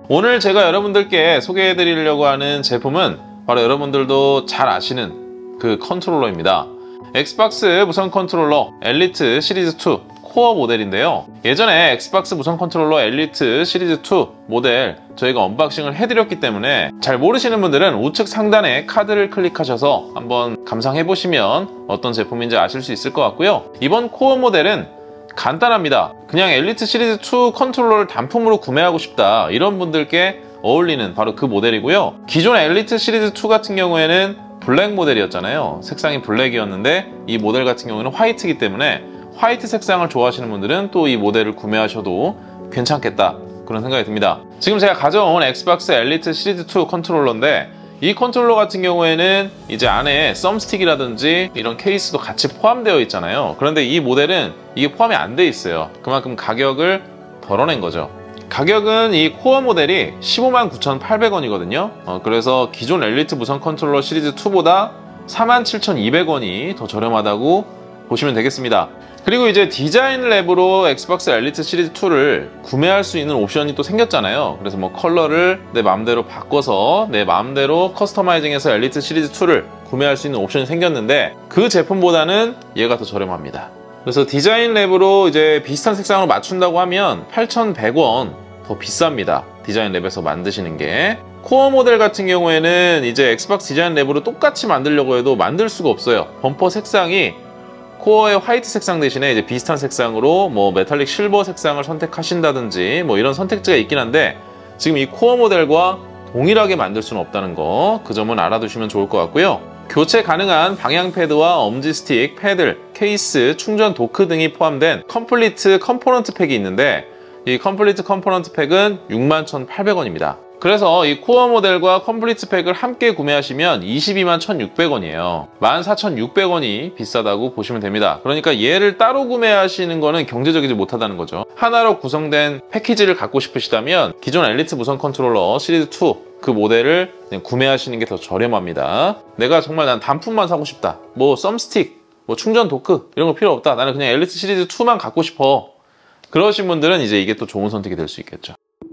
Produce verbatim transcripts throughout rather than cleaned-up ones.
오늘 제가 여러분들께 소개해 드리려고 하는 제품은 바로 여러분들도 잘 아시는 그 컨트롤러입니다. 엑스박스 무선 컨트롤러 엘리트 시리즈 투 코어 모델인데요. 예전에 엑스박스 무선 컨트롤러 엘리트 시리즈 투 모델 저희가 언박싱을 해드렸기 때문에 잘 모르시는 분들은 우측 상단에 카드를 클릭하셔서 한번 감상해 보시면 어떤 제품인지 아실 수 있을 것 같고요. 이번 코어 모델은 간단합니다. 그냥 엘리트 시리즈 투 컨트롤러를 단품으로 구매하고 싶다 이런 분들께 어울리는 바로 그 모델이고요. 기존 엘리트 시리즈 투 같은 경우에는 블랙 모델이었잖아요. 색상이 블랙이었는데 이 모델 같은 경우는 화이트이기 때문에 화이트 색상을 좋아하시는 분들은 또 이 모델을 구매하셔도 괜찮겠다 그런 생각이 듭니다. 지금 제가 가져온 엑스박스 엘리트 시리즈 투 컨트롤러인데 이 컨트롤러 같은 경우에는 이제 안에 썸스틱이라든지 이런 케이스도 같이 포함되어 있잖아요. 그런데 이 모델은 이게 포함이 안 돼 있어요. 그만큼 가격을 덜어낸 거죠. 가격은 이 코어 모델이 십오만 구천팔백 원이거든요. 어, 그래서 기존 엘리트 무선 컨트롤러 시리즈 투보다 사만 칠천이백 원이 더 저렴하다고 보시면 되겠습니다. 그리고 이제 디자인 랩으로 엑스박스 엘리트 시리즈 투를 구매할 수 있는 옵션이 또 생겼잖아요. 그래서 뭐 컬러를 내 마음대로 바꿔서 내 마음대로 커스터마이징해서 엘리트 시리즈 투를 구매할 수 있는 옵션이 생겼는데 그 제품보다는 얘가 더 저렴합니다. 그래서 디자인 랩으로 이제 비슷한 색상으로 맞춘다고 하면 팔천백 원 더 비쌉니다. 디자인 랩에서 만드시는 게. 코어 모델 같은 경우에는 이제 엑스박스 디자인 랩으로 똑같이 만들려고 해도 만들 수가 없어요. 범퍼 색상이 코어의 화이트 색상 대신에 이제 비슷한 색상으로 뭐 메탈릭 실버 색상을 선택하신다든지 뭐 이런 선택지가 있긴 한데 지금 이 코어 모델과 동일하게 만들 수는 없다는 거, 그 점은 알아두시면 좋을 것 같고요. 교체 가능한 방향 패드와 엄지 스틱, 패들, 케이스, 충전 도크 등이 포함된 컴플리트 컴포넌트 팩이 있는데 이 컴플리트 컴포넌트 팩은 육만 천팔백 원입니다. 그래서 이 코어 모델과 컴플리트 팩을 함께 구매하시면 이십이만 천육백 원이에요. 만 사천육백 원이 비싸다고 보시면 됩니다. 그러니까 얘를 따로 구매하시는 거는 경제적이지 못하다는 거죠. 하나로 구성된 패키지를 갖고 싶으시다면 기존 엘리트 무선 컨트롤러 시리즈 투 그 모델을 그냥 구매하시는 게 더 저렴합니다. 내가 정말 난 단품만 사고 싶다. 뭐 썸스틱, 뭐 충전 도크 이런 거 필요 없다. 나는 그냥 엘리트 시리즈 투만 갖고 싶어. 그러신 분들은 이제 이게 또 좋은 선택이 될 수 있겠죠.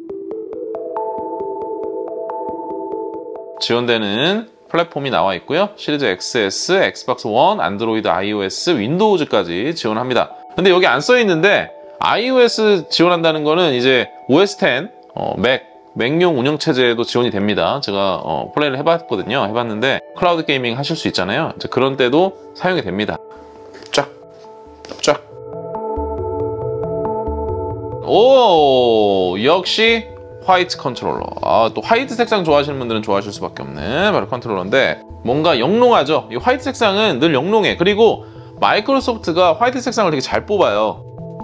지원되는 플랫폼이 나와 있고요. 시리즈 엑스에스, 엑스박스 원, 안드로이드, 아이오에스, 윈도우즈까지 지원합니다. 근데 여기 안 써 있는데 iOS 지원한다는 거는 이제 오에스 텐, 어, 맥, 맥용 운영체제에도 지원이 됩니다. 제가 어, 플레이를 해봤거든요. 해봤는데 클라우드 게이밍 하실 수 있잖아요. 이제 그런 때도 사용이 됩니다. 쫙, 쫙. 오, 역시 화이트 컨트롤러. 아, 또 화이트 색상 좋아하시는 분들은 좋아하실 수밖에 없는 바로 컨트롤러인데 뭔가 영롱하죠? 이 화이트 색상은 늘 영롱해. 그리고 마이크로소프트가 화이트 색상을 되게 잘 뽑아요.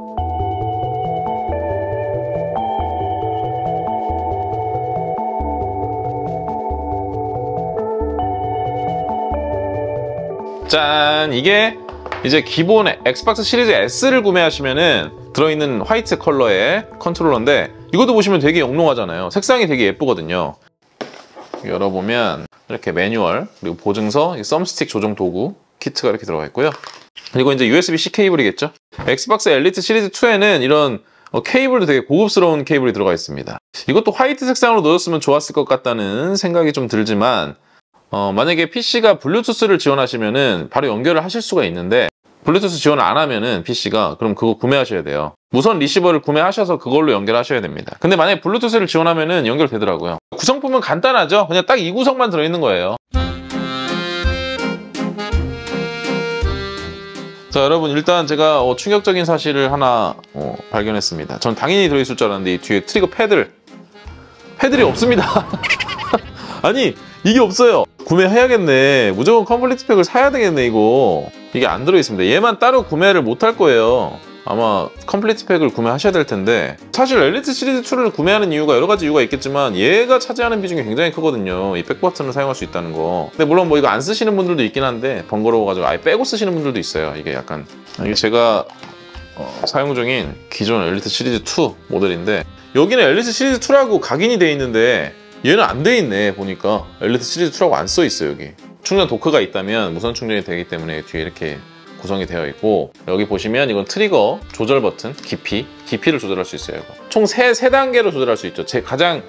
짠! 이게 이제 기본에 엑스박스 시리즈 S를 구매하시면은 들어있는 화이트 컬러의 컨트롤러인데 이것도 보시면 되게 영롱하잖아요. 색상이 되게 예쁘거든요. 열어보면 이렇게 매뉴얼, 그리고 보증서, 썸스틱 조정 도구 키트가 이렇게 들어가 있고요. 그리고 이제 유에스비 씨 케이블이겠죠. 엑스박스 엘리트 시리즈 투에는 이런 케이블도 되게 고급스러운 케이블이 들어가 있습니다. 이것도 화이트 색상으로 넣었으면 좋았을 것 같다는 생각이 좀 들지만 어, 만약에 피씨가 블루투스를 지원하시면은 바로 연결을 하실 수가 있는데 블루투스 지원을 안 하면은 피씨가 그럼 그거 구매하셔야 돼요. 무선 리시버를 구매하셔서 그걸로 연결하셔야 됩니다. 근데 만약에 블루투스를 지원하면은 연결되더라고요. 구성품은 간단하죠? 그냥 딱 이 구성만 들어있는 거예요. 자, 여러분 일단 제가 어, 충격적인 사실을 하나 어, 발견했습니다. 전 당연히 들어있을 줄 알았는데 이 뒤에 트리거 패들 패들이 없습니다. 아니 이게 없어요. 구매해야겠네. 무조건 컴플리트 팩을 사야 되겠네 이거. 이게 안 들어있습니다. 얘만 따로 구매를 못 할 거예요. 아마 컴플리트 팩을 구매하셔야 될 텐데 사실 엘리트 시리즈 투를 구매하는 이유가 여러 가지 이유가 있겠지만 얘가 차지하는 비중이 굉장히 크거든요. 이 백 버튼을 사용할 수 있다는 거. 근데 물론 뭐 이거 안 쓰시는 분들도 있긴 한데 번거로워가지고 아예 빼고 쓰시는 분들도 있어요. 이게 약간 이게 제가 어, 사용 중인 기존 엘리트 시리즈 투 모델인데 여기는 엘리트 시리즈 투라고 각인이 돼 있는데 얘는 안 돼 있네. 보니까 엘리트 시리즈 투라고 안 써 있어요. 여기 충전 도크가 있다면 무선 충전이 되기 때문에 뒤에 이렇게 구성이 되어 있고 여기 보시면 이건 트리거 조절 버튼 깊이 깊이를 조절할 수 있어요. 이거. 총 세, 세 단계로 조절할 수 있죠. 제 가장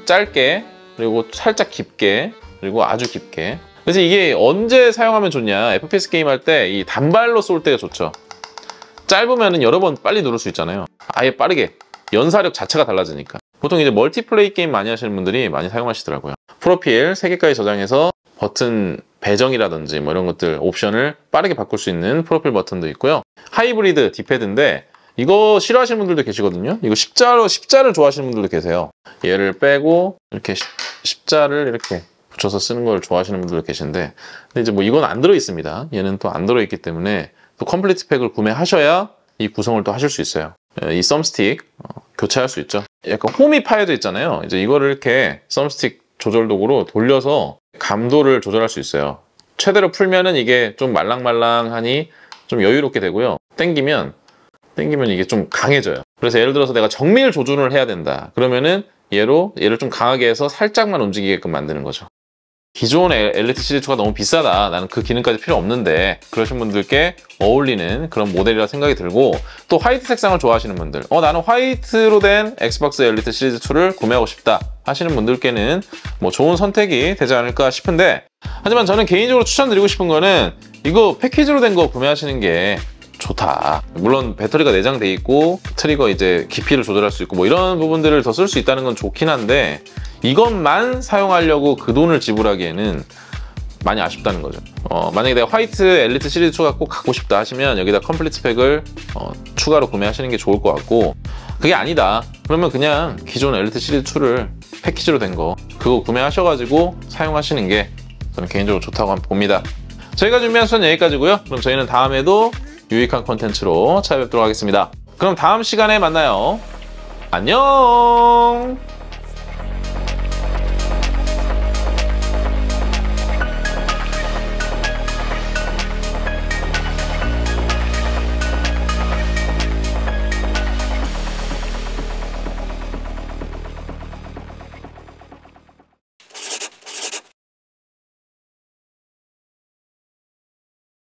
짧게, 그리고 살짝 깊게, 그리고 아주 깊게. 그래서 이게 언제 사용하면 좋냐, 에프피에스 게임 할 때 이 단발로 쏠 때가 좋죠. 짧으면은 여러 번 빨리 누를 수 있잖아요. 아예 빠르게, 연사력 자체가 달라지니까. 보통 이제 멀티플레이 게임 많이 하시는 분들이 많이 사용하시더라고요. 프로필 세 개까지 저장해서 버튼 배정이라든지 뭐 이런 것들 옵션을 빠르게 바꿀 수 있는 프로필 버튼도 있고요. 하이브리드 디패드인데 이거 싫어하시는 분들도 계시거든요. 이거 십자로, 십자를 좋아하시는 분들도 계세요. 얘를 빼고 이렇게 십, 십자를 이렇게 붙여서 쓰는 걸 좋아하시는 분들도 계신데, 근데 이제 뭐 이건 안 들어있습니다. 얘는 또 안 들어있기 때문에 또 컴플리트 팩을 구매하셔야 이 구성을 또 하실 수 있어요. 이 썸스틱 어, 교체할 수 있죠. 약간 홈이 파여져 있잖아요. 이제 이거를 이렇게 썸스틱 조절 도구로 돌려서 감도를 조절할 수 있어요. 최대로 풀면은 이게 좀 말랑말랑하니 좀 여유롭게 되고요. 땡기면 땡기면 이게 좀 강해져요. 그래서 예를 들어서 내가 정밀 조준을 해야 된다 그러면은 얘로 얘를 좀 강하게 해서 살짝만 움직이게끔 만드는 거죠. 기존 엘리트 시리즈 이가 너무 비싸다, 나는 그 기능까지 필요 없는데, 그러신 분들께 어울리는 그런 모델이라 생각이 들고, 또 화이트 색상을 좋아하시는 분들, 어 나는 화이트로 된 엑스박스 엘리트 시리즈 이를 구매하고 싶다 하시는 분들께는 뭐 좋은 선택이 되지 않을까 싶은데, 하지만 저는 개인적으로 추천드리고 싶은 거는 이거 패키지로 된 거 구매하시는 게 좋다. 물론 배터리가 내장돼 있고 트리거 이제 깊이를 조절할 수 있고 뭐 이런 부분들을 더 쓸 수 있다는 건 좋긴 한데, 이것만 사용하려고 그 돈을 지불하기에는 많이 아쉽다는 거죠. 어, 만약에 내가 화이트 엘리트 시리즈 이가 꼭 갖고 싶다 하시면 여기다 컴플리트 팩을 어, 추가로 구매하시는 게 좋을 것 같고, 그게 아니다 그러면 그냥 기존 엘리트 시리즈 이를 패키지로 된 거 그거 구매하셔가지고 사용하시는 게 저는 개인적으로 좋다고 봅니다. 저희가 준비한 수는 여기까지고요. 그럼 저희는 다음에도 유익한 콘텐츠로 찾아뵙도록 하겠습니다. 그럼 다음 시간에 만나요. 안녕.